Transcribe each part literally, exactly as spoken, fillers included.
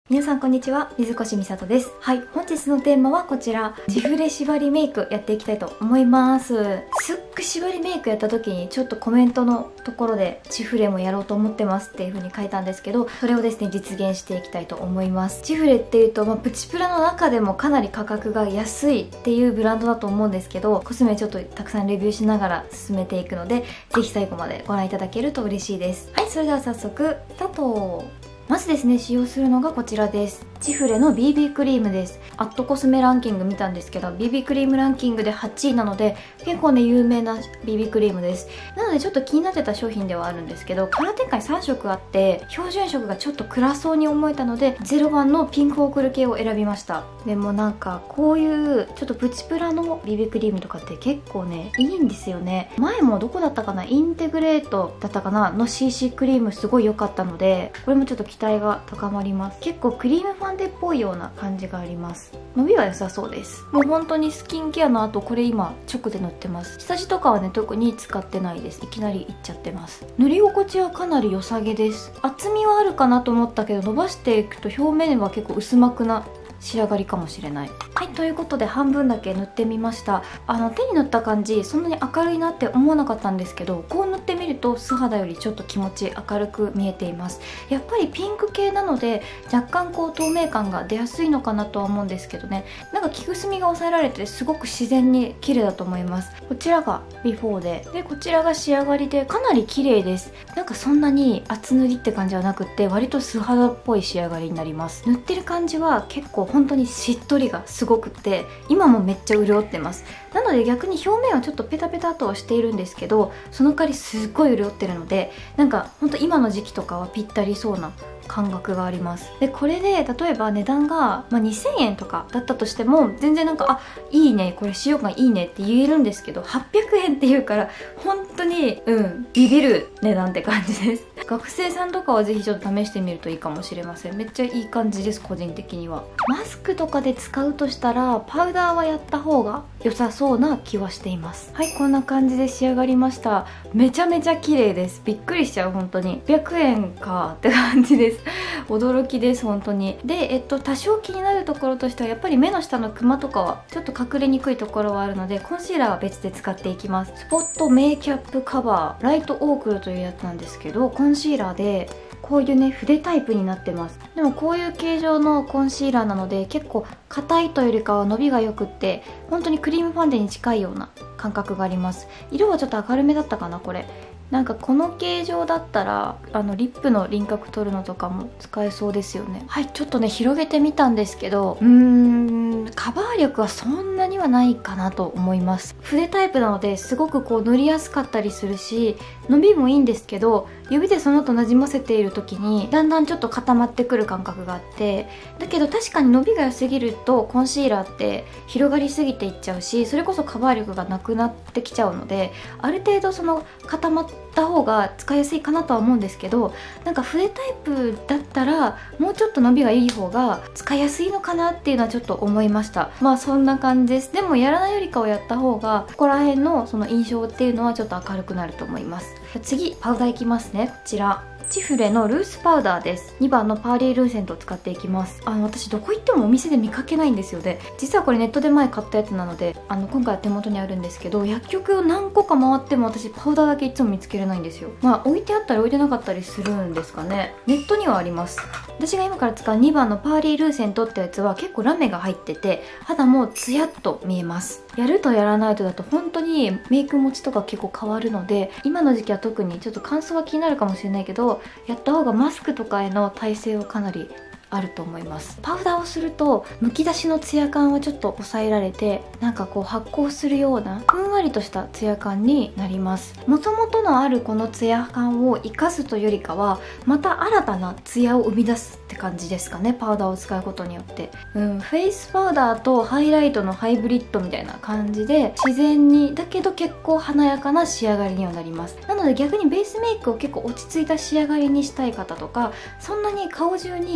皆さんこんにちは、水越美里です。はい、本日のテーマはこちら、チフレ縛りメイクやっていきたいと思います。スック縛りメイクやった時にちょっとコメントのところでチフレもやろうと思ってますっていう風に書いたんですけど、それをですね実現していきたいと思います。チフレっていうと、まあ、プチプラの中でもかなり価格が安いっていうブランドだと思うんですけど、コスメちょっとたくさんレビューしながら進めていくので、ぜひ最後までご覧いただけると嬉しいです。はい、それでは早速スタート。まずですね、使用するのがこちらです。チフレの ビービー クリームです。アットコスメランキング見たんですけど、ビービー クリームランキングではちいなので、結構ね、有名な ビービー クリームです。なのでちょっと気になってた商品ではあるんですけど、カラー展開さんしょくあって、標準色がちょっと暗そうに思えたので、ゼロばんのピンクオークル系を選びました。でもなんか、こういうちょっとプチプラの ビービー クリームとかって結構ね、いいんですよね。前もどこだったかな、インテグレートだったかなの シーシー クリームすごい良かったので、これもちょっと期待が高まります。結構クリームファンデっぽいような感じがあります。伸びは良さそうです。もう本当にスキンケアの後、これ今直で塗ってます。下地とかはね特に使ってないです。いきなりいっちゃってます。塗り心地はかなり良さげです。厚みはあるかなと思ったけど、伸ばしていくと表面は結構薄膜な仕上がりかもしれない。はい、ということで半分だけ塗ってみました。あの手に塗った感じそんなに明るいなって思わなかったんですけど、こう塗ってみると素肌よりちょっと気持ち明るく見えています。やっぱりピンク系なので若干こう透明感が出やすいのかなとは思うんですけどね、なんか着くすみが抑えられてすごく自然に綺麗だと思います。こちらがビフォーで、でこちらが仕上がりで、かなり綺麗です。なんかそんなに厚塗りって感じはなくって、割と素肌っぽい仕上がりになります。塗ってる感じは結構本当にしっとりがすごくって、今もめっちゃ潤ってます。なので逆に表面はちょっとペタペタとはしているんですけど、その代わりすっごい潤ってるので、なんかほんと今の時期とかはぴったりそうな感覚があります。でこれで例えば値段が、まあ、にせんえんとかだったとしても全然なんか、あ、いいね、これ使用感いいねって言えるんですけど、はっぴゃくえんっていうから本当にうんビビる値段って感じです。学生さんとかはぜひちょっと試してみるといいかもしれません。めっちゃいい感じです。個人的にはマスクとかで使うとしたらパウダーはやった方が良さそうな気はしています。はい、こんな感じで仕上がりました。めちゃめちゃ綺麗です。びっくりしちゃう。本当にはっぴゃくえんかって感じです。驚きです本当に。で、えっと多少気になるところとしては、やっぱり目の下のクマとかはちょっと隠れにくいところはあるので、コンシーラーは別で使っていきます。スポットメイキャップカバーライトオークルというやつなんですけど、コンシーラーでこういうね筆タイプになってます。でもこういう形状のコンシーラーなので、結構硬いというよりかは伸びが良くって、本当にクリームファンデに近いような感覚があります。色はちょっと明るめだったかな。これなんかこの形状だったらあのリップの輪郭取るのとかも使えそうですよね。はい、ちょっとね広げてみたんですけど、うーんカバー力はそんなにはないかなと思います。筆タイプなのですごくこう塗りやすかったりするし、伸びもいいんですけど、指でその後なじませている時にだんだんちょっと固まってくる感覚があって、だけど確かに伸びが良すぎるとコンシーラーって広がりすぎていっちゃうし、それこそカバー力がなくなってきちゃうので、ある程度その固まった方が使いやすいかなとは思うんですけど、なんか筆タイプだったらもうちょっと伸びがいい方が使いやすいのかなっていうのはちょっと思いました。まあそんな感じです。でもやらないよりかはやった方がここら辺のその印象っていうのはちょっと明るくなると思います。次パウダーいきますね。こちらチフレのルースパウダーです。にばんのパーリールーセントを使っていきます。あの私どこ行ってもお店で見かけないんですよね。実はこれネットで前買ったやつなので、あの今回は手元にあるんですけど、薬局を何個か回っても私パウダーだけいつも見つけれないんですよ。まあ置いてあったり置いてなかったりするんですかね。ネットにはあります。私が今から使うにばんのパーリールーセントってやつは結構ラメが入ってて、肌もツヤっと見えます。やるとやらないとだと本当にメイク持ちとか結構変わるので、今の時期は特にちょっと乾燥は気になるかもしれないけど、やった方がマスクとかへの耐性はかなりあると思います。パウダーをするとむき出しのツヤ感はちょっと抑えられて、なんかこう発光するようなふんわりとしたツヤ感になります。もともとのあるこのツヤ感を生かすというよりかは、また新たなツヤを生み出すって感じですかね。パウダーを使うことによって、うん、フェイスパウダーとハイライトのハイブリッドみたいな感じで、自然にだけど結構華やかな仕上がりにはなります。なので逆にベースメイクを結構落ち着いた仕上がりにしたい方とか、そんなに顔中にラメっ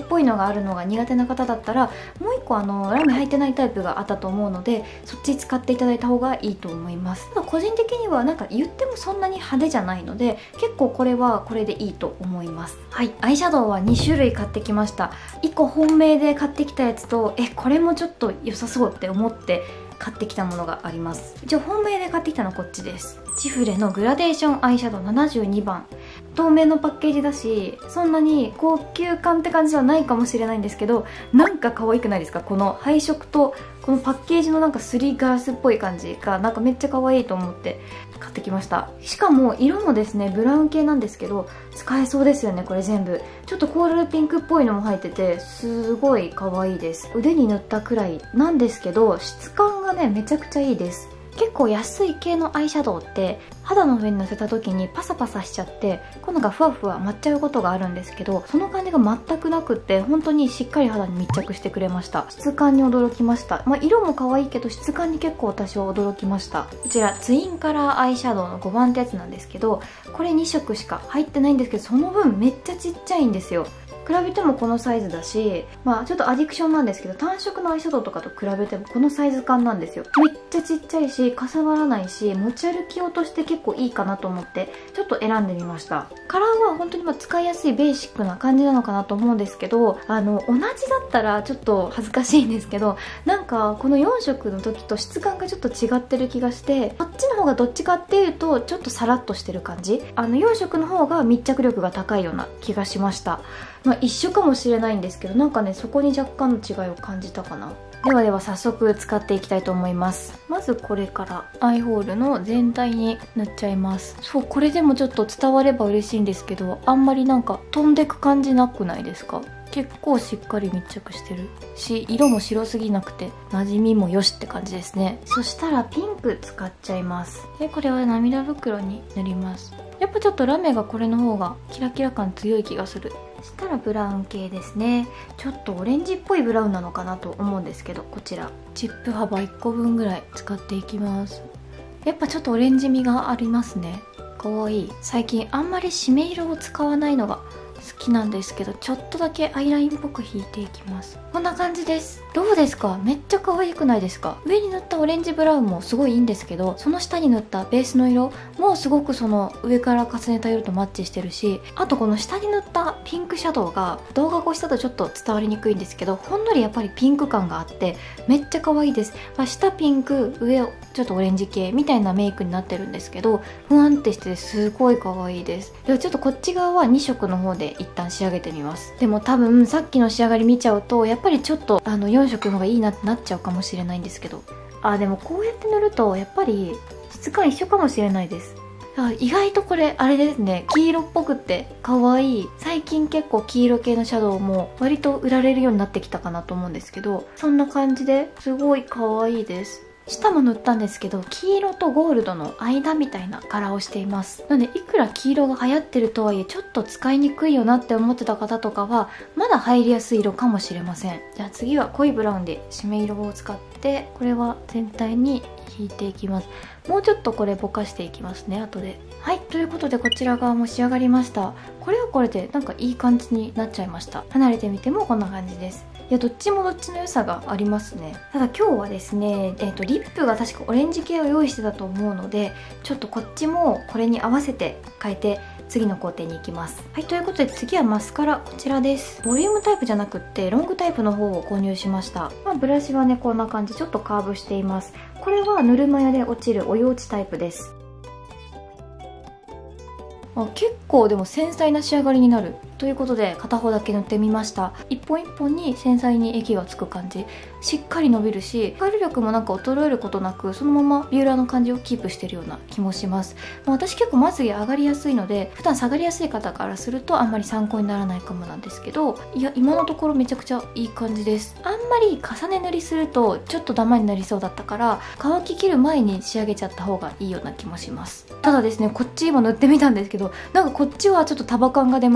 ぽいのがあるのが苦手な方だったら、もう一個あのラメ入ってないタイプがあったと思うので、そっち使っていただいた方がいいと思います。ただ個人的にはなんか言ってもそんなに派手じゃないので、結構これはこれでいいと思います。はい、アイシャドウはにしゅるい買ってきました。いっこ本命で買ってきたやつと、えこれもちょっと良さそうって思って買ってきたものがあります。一応本命で買ってきたのはこっちです。チフレのグラデーションアイシャドウななじゅうにばん。透明のパッケージだし、そんなに高級感って感じはないかもしれないんですけど、なんか可愛くないですか？この配色とこのパッケージのなんかスリーガースっぽい感じがなんかめっちゃ可愛いと思って買ってきました。しかも色もですねブラウン系なんですけど、使えそうですよね。これ全部ちょっとコーラルピンクっぽいのも入ってて、すごい可愛いです。腕に塗ったくらいなんですけど、質感がねめちゃくちゃいいです。結構安い系のアイシャドウって肌の上にのせた時にパサパサしちゃって今度がふわふわ舞っちゃうことがあるんですけど、その感じが全くなくって本当にしっかり肌に密着してくれました。質感に驚きました。まあ、色も可愛いけど質感に結構私は驚きました。こちらツインカラーアイシャドウのごばんってやつなんですけど、これにしょくしか入ってないんですけど、その分めっちゃちっちゃいんですよ。比べてもこのサイズだし、まあちょっとアディクションなんですけど、単色のアイシャドウとかと比べてもこのサイズ感なんですよ。めっちゃちっちゃいし、かさばらないし、持ち歩き用として結構いいかなと思ってちょっと選んでみました。カラーは本当にまあ使いやすいベーシックな感じなのかなと思うんですけど、あの同じだったらちょっと恥ずかしいんですけど、なんかこのよん色の時と質感がちょっと違ってる気がして、こっちの方がどっちかっていうとちょっとサラッとしてる感じ、あのよん色の方が密着力が高いような気がしました。まあ一緒かもしれないんですけど、なんかねそこに若干の違いを感じたかな。ではでは早速使っていきたいと思います。まずこれからアイホールの全体に塗っちゃいます。そう、これでもちょっと伝われば嬉しいんですけど、あんまりなんか飛んでく感じなくないですか？結構しっかり密着してるし、色も白すぎなくて馴染みもよしって感じですね。そしたらピンク使っちゃいます。でこれは涙袋に塗ります。やっぱちょっとラメがこれの方がキラキラ感強い気がする。そしたらブラウン系ですね。ちょっとオレンジっぽいブラウンなのかなと思うんですけど、こちらチップ幅いっこぶんぐらい使っていきます。やっぱちょっとオレンジ味がありますね。かわいい。最近あんまり締め色を使わないのが好きなんですけど、ちょっとだけアイラインっぽく引いていきます。こんな感じです。どうですか？めっちゃ可愛くないですか？上に塗ったオレンジブラウンもすごいいいんですけど、その下に塗ったベースの色もすごくその上から重ねた色とマッチしてるし、あとこの下に塗ったピンクシャドウが動画越しだとちょっと伝わりにくいんですけど、ほんのりやっぱりピンク感があってめっちゃ可愛いです。まあ、下ピンク上ちょっとオレンジ系みたいなメイクになってるんですけど、ふわんってしててすごい可愛いです。ではちょっとこっち側はに色の方で一旦仕上げてみます。でも多分さっきの仕上がり見ちゃうとやっぱりちょっとあのよん色の方がいいなってなっちゃうかもしれないんですけど、あでもこうやって塗るとやっぱり質感一緒かもしれないです。あ意外とこれあれですね、黄色っぽくって可愛い。最近結構黄色系のシャドウも割と売られるようになってきたかなと思うんですけど、そんな感じですごい可愛いです。下も塗ったんですけど、黄色とゴールドの間みたいな柄をしています。なのでいくら黄色が流行ってるとはいえちょっと使いにくいよなって思ってた方とかはまだ入りやすい色かもしれません。じゃあ次は濃いブラウンで締め色を使って、これは全体に引いていきます。もうちょっとこれぼかしていきますね後で。はい、ということでこちら側も仕上がりました。これはこれでなんかいい感じになっちゃいました。離れてみてもこんな感じです。いやどっちもどっちの良さがありますね。ただ今日はですね、えーと、リップが確かオレンジ系を用意してたと思うので、ちょっとこっちもこれに合わせて変えて次の工程に行きます。はい、ということで次はマスカラ、こちらです。ボリュームタイプじゃなくってロングタイプの方を購入しました。まあ、ブラシはねこんな感じ、ちょっとカーブしています。これはぬるま湯で落ちるお湯落ちタイプです。あ結構でも繊細な仕上がりになるということで片方だけ塗ってみました。一本一本に繊細に液がつく感じ、しっかり伸びるしカール力もなんか衰えることなくそのままビューラーの感じをキープしてるような気もします。まあ、私結構まつげ上がりやすいので普段下がりやすい方からするとあんまり参考にならないかもなんですけど、いや今のところめちゃくちゃいい感じです。あんまり重ね塗りするとちょっとダマになりそうだったから乾ききる前に仕上げちゃった方がいいような気もします。ただですねこっち今塗ってみたんですけど、なんかこっちはちょっと束感が出ました。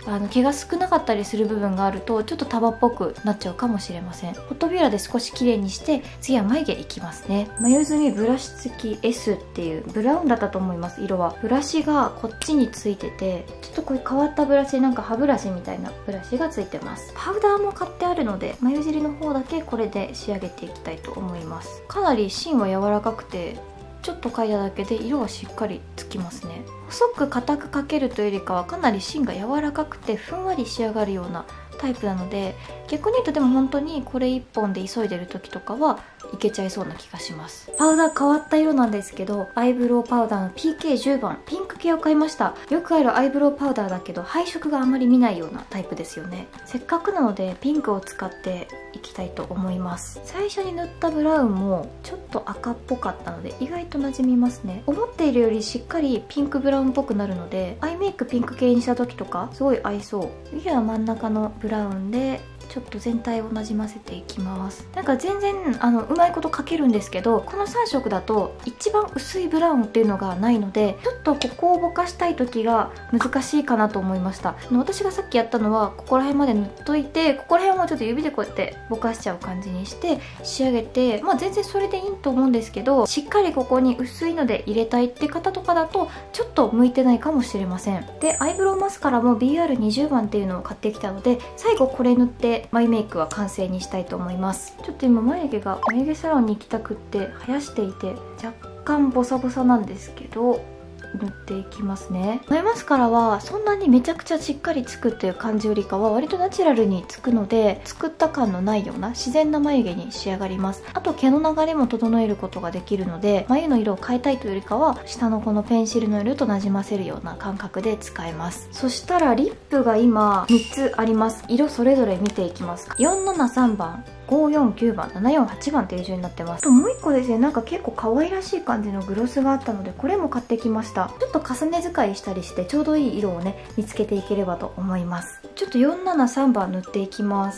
あの毛が少なかったりする部分があるとちょっと束っぽくなっちゃうかもしれません。ホットビューラーで少し綺麗にして次は眉毛いきますね。眉墨ブラシ付き エス っていうブラウンだったと思います。色はブラシがこっちについてて、ちょっとこういう変わったブラシ、なんか歯ブラシみたいなブラシがついてます。パウダーも買ってあるので眉尻の方だけこれで仕上げていきたいと思います。かなり芯は柔らかくてちょっと描いただけで色がしっかりつきますね。細く硬く描けるというよりかはかなり芯が柔らかくてふんわり仕上がるようなタイプなので、逆に言うとでも本当にこれいっぽんで急いでる時とかはいけちゃいそうな気がします。パウダー変わった色なんですけど、アイブロウパウダーの ピーケーじゅう 番ピンク系を買いました。よくあるアイブロウパウダーだけど配色があまり見ないようなタイプですよね。せっかくなのでピンクを使っていきたいと思います。最初に塗ったブラウンもちょっと赤っぽかったので意外と馴染みますね。思っているよりしっかりピンクブラウンっぽくなるので、アイメイクピンク系にした時とかすごい合いそう。次は真ん中のブラウンでちょっと全体をなじませていきます。なんか全然あのうまいこと描けるんですけど、このさん色だと一番薄いブラウンっていうのがないので、ちょっとここをぼかしたい時が難しいかなと思いました。あの私がさっきやったのはここら辺まで塗っといて、ここら辺をちょっと指でこうやってぼかしちゃう感じにして仕上げて、まあ全然それでいいと思うんですけど、しっかりここに薄いので入れたいって方とかだとちょっと向いてないかもしれません。でアイブロウマスカラも ビーアールにじゅう 番っていうのを買ってきたので、最後これ塗って眉メイクは完成にしたいと思います。ちょっと今眉毛が眉毛サロンに行きたくって生やしていて若干ボサボサなんですけど、塗っていきますね。眉マスカラはそんなにめちゃくちゃしっかりつくっていう感じよりかは割とナチュラルにつくので、作った感のないような自然な眉毛に仕上がります。あと毛の流れも整えることができるので、眉の色を変えたいというよりかは下のこのペンシルの色となじませるような感覚で使えます。そしたらリップが今みっつあります。色それぞれ見ていきます。よんななさんばん、ごよんきゅうばん、ななよんはちばんっていう順になってます。あともういっこですね、なんか結構可愛らしい感じのグロスがあったのでこれも買ってきました。ちょっと重ね使いしたりしてちょうどいい色をね見つけていければと思います。ちょっとよんななさんばん塗っていきます。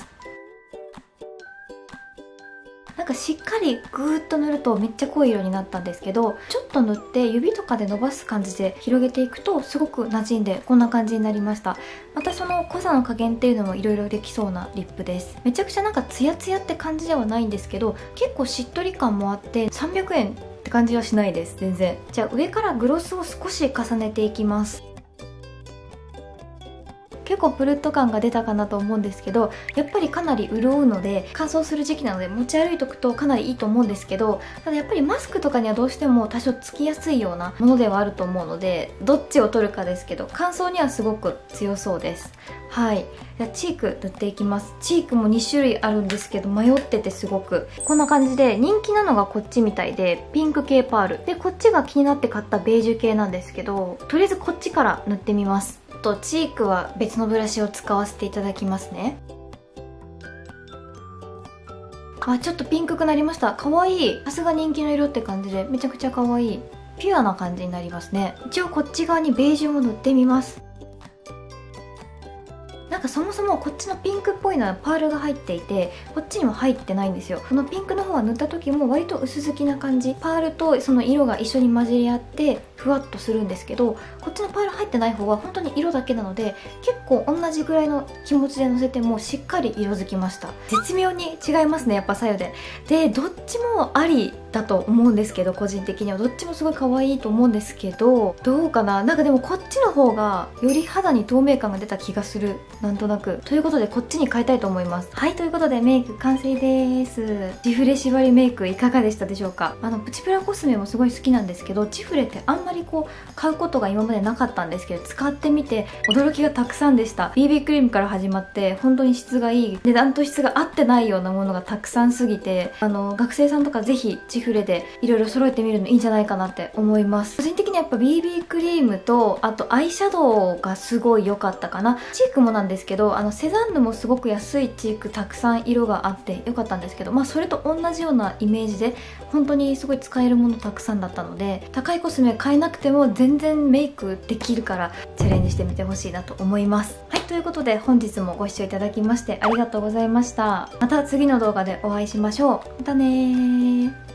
なんかしっかりグーッと塗るとめっちゃ濃い色になったんですけど、ちょっと塗って指とかで伸ばす感じで広げていくとすごく馴染んでこんな感じになりました。またその濃さの加減っていうのもいろいろできそうなリップです。めちゃくちゃなんかツヤツヤって感じではないんですけど、結構しっとり感もあってさんびゃくえんって感じはしないです全然。じゃあ上からグロスを少し重ねていきます。結構プルッと感が出たかなと思うんですけど、やっぱりかなり潤うので乾燥する時期なので持ち歩いておくとかなりいいと思うんですけど、ただやっぱりマスクとかにはどうしても多少つきやすいようなものではあると思うので、どっちを取るかですけど乾燥にはすごく強そうです。はい、じゃあチーク塗っていきます。チークもにしゅるいあるんですけど迷ってて、すごくこんな感じで人気なのがこっちみたいでピンク系パールで、こっちが気になって買ったベージュ系なんですけど、とりあえずこっちから塗ってみます。とチークは別のブラシを使わせていただきますね。あ、ちょっとピンクくなりました。かわいい。さすが人気の色って感じでめちゃくちゃかわいい。ピュアな感じになりますね。一応こっち側にベージュも塗ってみます。なんかそもそもこっちのピンクっぽいのはパールが入っていて、こっちにも入ってないんですよ。このピンクの方は塗った時も割と薄付きな感じ、パールとその色が一緒に混じり合ってふわっとするんですけど、こっちのパール入ってない方は本当に色だけなので結構同じぐらいの気持ちでのせてもしっかり色づきました。絶妙に違いますね、やっぱ左右で。でどっちもありだと思うんですけど、個人的にはどっちもすごい可愛いと思うんですけど、どうかな、なんかでもこっちの方がより肌に透明感が出た気がする、なんとなく。ということでこっちに変えたいと思います。はい、ということでメイク完成です。チフレ縛りメイクいかがでしたでしょうか。あのプチプラコスメもすごい好きなんですけど、チフレってあんまりこう買うことが今までなかったんですけど、使ってみて驚きがたくさんでした。 ビービー クリームから始まって本当に質がいい、値段と質が合ってないようなものがたくさんすぎて、あの学生さんとかぜひチフレでいろいろ揃えてみるのいいんじゃないかなって思います。個人的にやっぱ ビービー クリームとあとアイシャドウがすごい良かったかな。チークもなんですけど、あのセザンヌもすごく安いチークたくさん色があって良かったんですけど、まあそれと同じようなイメージで本当にすごい使えるものたくさんだったので、高いコスメ買えなくても全然メイクできるからチャレンジしてみてほしいなと思います。はい、ということで本日もご視聴いただきましてありがとうございました。また次の動画でお会いしましょう。またねー。